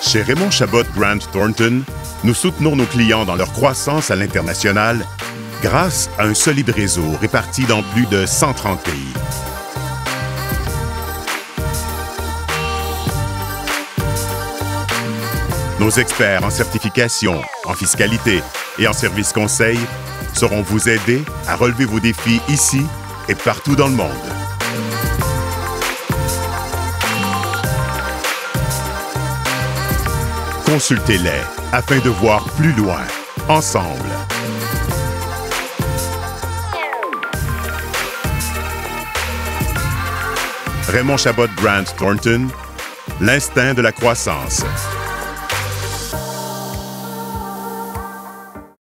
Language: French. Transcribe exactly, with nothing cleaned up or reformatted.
Chez Raymond Chabot Grant Thornton, nous soutenons nos clients dans leur croissance à l'international grâce à un solide réseau réparti dans plus de cent trente pays. Nos experts en certification, en fiscalité et en services conseil sauront vous aider à relever vos défis ici et partout dans le monde. Consultez-les afin de voir plus loin, ensemble. Raymond Chabot Grant Thornton, l'instinct de la croissance.